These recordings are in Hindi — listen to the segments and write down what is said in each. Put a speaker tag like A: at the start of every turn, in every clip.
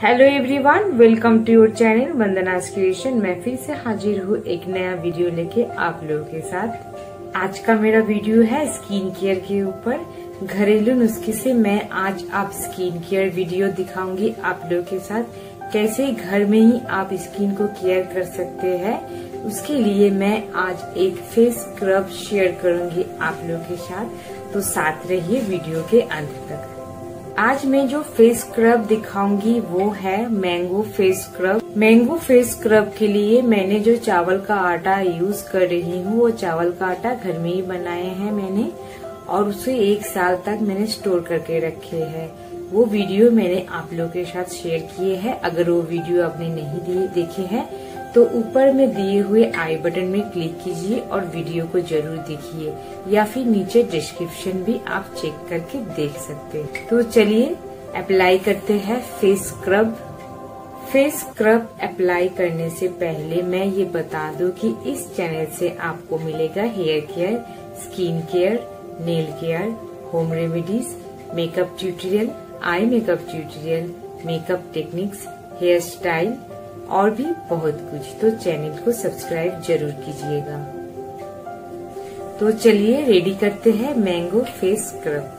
A: Hello everyone, welcome to your channel Vandana's creation. मैं फिर से हाजिर हूँ एक नया वीडियो लेके आप लोगों के साथ। आज का मेरा वीडियो है स्किन केयर के ऊपर। घरेलू नुस्खे से मैं आज आप स्किन केयर वीडियो दिखाऊंगी आप लोगों के साथ। कैसे घर में ही आप स्किन को केयर कर सकते हैं, उसके लिए मैं आज एक फेस स्क्रब शेयर करूंगी आप लोगों के साथ। तो साथ रहिए वीडियो के अंत तक। आज मैं जो फेस स्क्रब दिखाऊंगी वो है mango face scrub. Mango face scrub के लिए मैंने जो चावल का आटा यूज कर रही हूँ वो चावल का आटा घर में ही बनाए हैं मैंने, और उसे 1 साल तक मैंने स्टोर करके रखे हैं। वो वीडियो मैंने आप लोगों के साथ शेयर किए हैं। अगर वो वीडियो आपने नहीं देखे हैं तो ऊपर में दिए हुए आई बटन में क्लिक कीजिए और वीडियो को जरूर देखिए, या फिर नीचे डिस्क्रिप्शन भी आप चेक करके देख सकते हैं। तो चलिए अप्लाई करते हैं face scrub. Face scrub apply करने से पहले मैं ये बता दूं कि इस चैनल से आपको मिलेगा hair care, skin care, nail care, home remedies, makeup tutorial, eye makeup tutorial, makeup techniques, hair style और भी बहुत कुछ। तो चैनल को सब्सक्राइब जरूर कीजिएगा। तो चलिए रेडी करते हैं मैंगो फेस स्क्रब।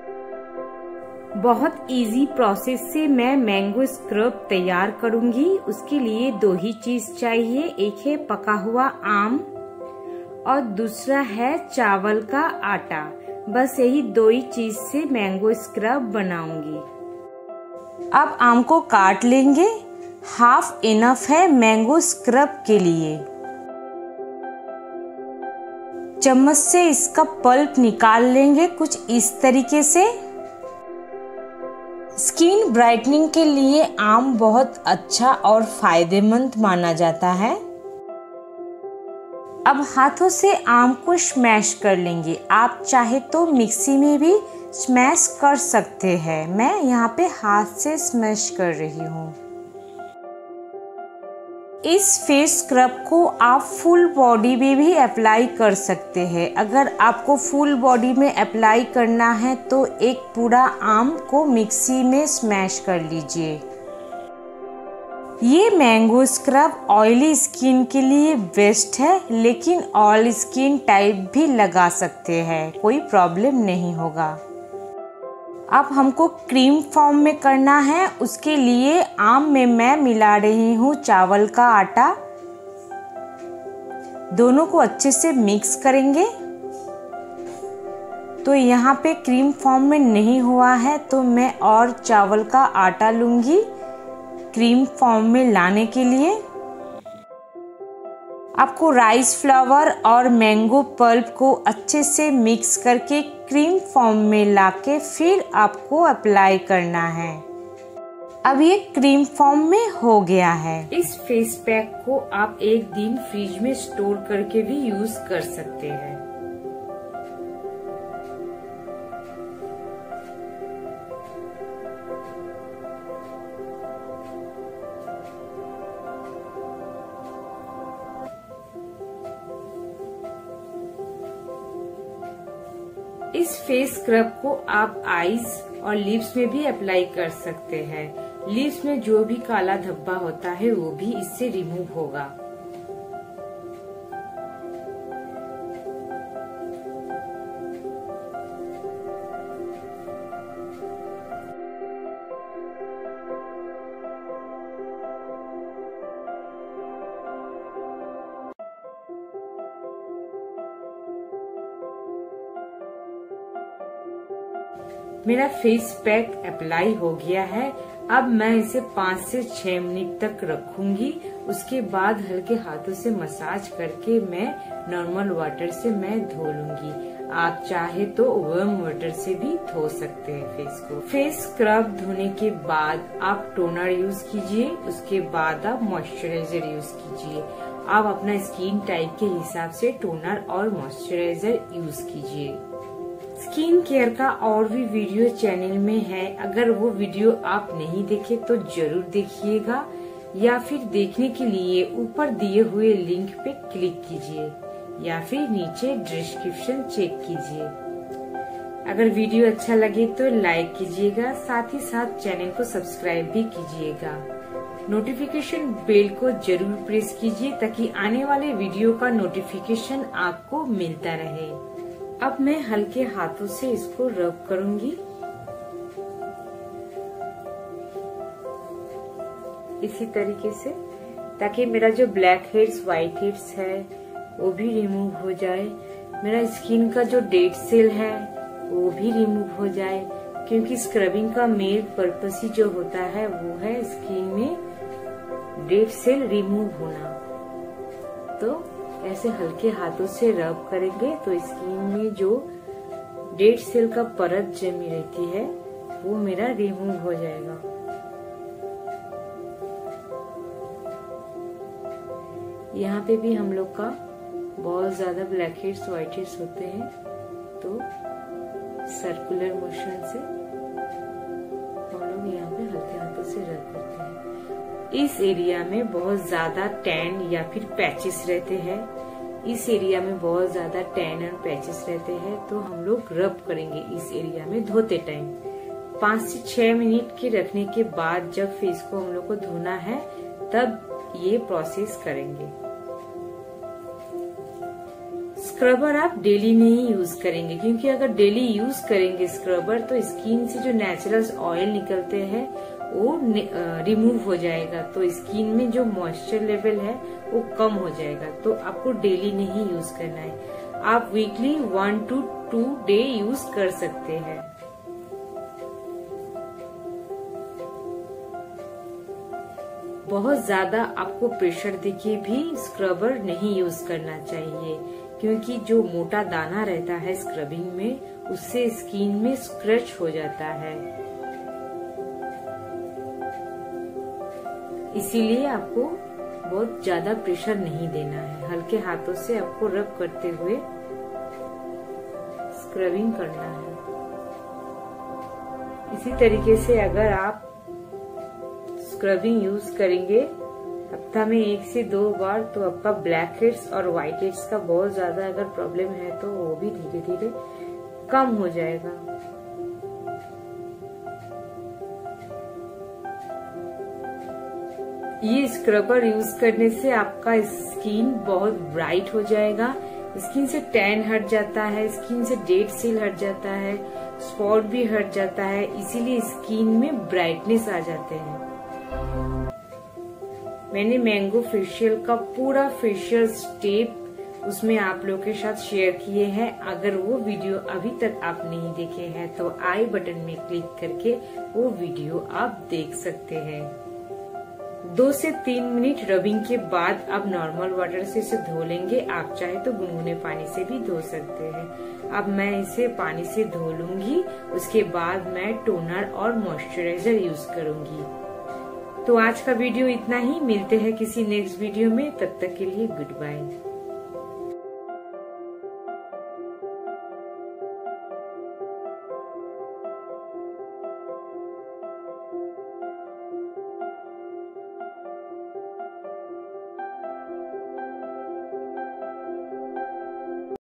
A: बहुत इजी प्रोसेस से मैं मैंगो स्क्रब तैयार करूंगी। उसके लिए 2 ही चीज चाहिए। एक है पका हुआ आम और दूसरा है चावल का आटा। बस यही 2 ही चीज से मैंगो स्क्रब बनाऊंगी। अब आम को काट लेंगे। हाफ इनफ है मैंगो स्क्रब के लिए। चम्मच से इसका पल्प निकाल लेंगे कुछ इस तरीके से। स्किन ब्राइटनिंग के लिए आम बहुत अच्छा और फायदेमंद माना जाता है। अब हाथों से आम को स्मैश कर लेंगे। आप चाहे तो मिक्सी में भी स्मैश कर सकते हैं। मैं यहाँ पे हाथ से स्मैश कर रही हूँ। इस फेस स्क्रब को आप फुल बॉडी में भी अप्लाई कर सकते हैं। अगर आपको फुल बॉडी में अप्लाई करना है तो एक पूरा आम को मिक्सी में स्मैश कर लीजिए। ये मैंगो स्क्रब ऑयली स्किन के लिए बेस्ट है, लेकिन ऑल स्किन टाइप भी लगा सकते हैं, कोई प्रॉब्लम नहीं होगा। अब हमको क्रीम फॉर्म में करना है। उसके लिए आम में मैं मिला रही हूँ चावल का आटा। दोनों को अच्छे से मिक्स करेंगे। तो यहाँ पे क्रीम फॉर्म में नहीं हुआ है तो मैं और चावल का आटा लूंगी क्रीम फॉर्म में लाने के लिए। आपको राइस फ्लावर और मैंगो पल्प को अच्छे से मिक्स करके क्रीम फॉर्म में लाके फिर आपको अप्लाई करना है। अब ये क्रीम फॉर्म में हो गया है। इस फेस पैक को आप 1 दिन फ्रिज में स्टोर करके भी यूज कर सकते हैं। इस फेस स्क्रब को आप आईज और लिप्स में भी अप्लाई कर सकते हैं। लिप्स में जो भी काला धब्बा होता है वो भी इससे रिमूव होगा। मेरा फेस पैक अप्लाई हो गया है। अब मैं इसे 5 से 6 मिनट तक रखूंगी। उसके बाद हल्के हाथों से मसाज करके मैं नॉर्मल वाटर से मैं धो लूंगी। आप चाहे तो वार्म वाटर से भी धो सकते हैं फेस को। फेस स्क्रब धोने के बाद आप टोनर यूज कीजिए। उसके बाद आप मॉइस्चराइजर यूज कीजिए। आप अपना स्किन टाइप के हिसाब से टोनर और मॉइस्चराइजर यूज कीजिए। स्किन केयर का और भी वीडियो चैनल में है। अगर वो वीडियो आप नहीं देखे तो जरूर देखिएगा, या फिर देखने के लिए ऊपर दिए हुए लिंक पे क्लिक कीजिए या फिर नीचे डिस्क्रिप्शन चेक कीजिए। अगर वीडियो अच्छा लगे तो लाइक कीजिएगा, साथ ही साथ चैनल को सब्सक्राइब भी कीजिएगा। नोटिफिकेशन बेल को जरूर प्रेस कीजिए ताकि आने वाले वीडियो का नोटिफिकेशन आपको मिलता रहे। अब मैं हल्के हाथों से इसको रब करूंगी। इसी तरीके से, ताकि मेरा जो ब्लैक हेड्स व्हाइट हेड्स है वो भी रिमूव हो जाए, मेरा स्किन का जो डेड सेल है वो भी रिमूव हो जाए। क्योंकि स्क्रबिंग का मेन पर्पस ही जो होता है वो है स्किन में डेड सेल रिमूव होना। तो ऐसे हल्के हाथों से रब करेंगे तो स्किन में जो डेड सेल का परत जमी रहती है वो मेरा रिमूव हो जाएगा। यहाँ पे भी हम लोग का बहुत ज्यादा ब्लैक हेड्स व्हाइट हेड्स होते हैं, तो सर्कुलर मोशन से हम लोग यहाँ पे हल्के हाथों से रब करते हैं। इस एरिया में बहुत ज्यादा टैन या फिर पैचेस रहते हैं, इस एरिया में बहुत ज्यादा टैन और पैचेस रहते हैं, तो हम लोग रब करेंगे इस एरिया में धोते टाइम। 5 से 6 मिनट के रखने के बाद जब फेस को हम लोग को धोना है तब ये प्रोसेस करेंगे। स्क्रबर आप डेली नहीं यूज करेंगे, क्योंकि अगर डेली यूज करेंगे स्क्रबर तो स्किन से जो नेचुरल ऑयल निकलते हैं वो रिमूव हो जाएगा, तो स्किन में जो मॉइस्चर लेवल है वो कम हो जाएगा। तो आपको डेली नहीं यूज करना है, आप वीकली 1 to 2 डे यूज कर सकते हैं। बहुत ज्यादा आपको प्रेशर देके भी स्क्रबर नहीं यूज करना चाहिए, क्योंकि जो मोटा दाना रहता है स्क्रबिंग में उससे स्किन में स्क्रैच हो जाता है। इसीलिए आपको बहुत ज्यादा प्रेशर नहीं देना है, हल्के हाथों से आपको रब करते हुए स्क्रबिंग करना है। इसी तरीके से अगर आप स्क्रबिंग यूज करेंगे हफ्ता में 1 से 2 बार तो आपका ब्लैक हेड्स और व्हाइट हेड्स का बहुत ज्यादा अगर प्रॉब्लम है तो वो भी धीरे धीरे कम हो जाएगा। ये स्क्रबर यूज करने से आपका स्किन बहुत ब्राइट हो जाएगा, स्किन से टैन हट जाता है, स्किन से डेड सेल हट जाता है, स्पॉट भी हट जाता है, इसीलिए स्किन में ब्राइटनेस आ जाते हैं। मैंने मैंगो फेशियल का पूरा फेशियल स्टेप उसमें आप लोगों के साथ शेयर किए हैं। अगर वो वीडियो अभी तक आप नहीं देखे हैं तो आई बटन में क्लिक करके वो वीडियो आप देख सकते हैं। 2 से 3 मिनट रबिंग के बाद आप नॉर्मल वाटर से इसे धो लेंगे, आप चाहे तो गुनगुने पानी से भी धो सकते हैं। अब मैं इसे पानी से धो लूंगी, उसके बाद मैं टोनर और मॉइस्चराइजर यूज करूंगी। तो आज का वीडियो इतना ही, मिलते हैं किसी नेक्स्ट वीडियो में, तब तक के लिए गुड बाय।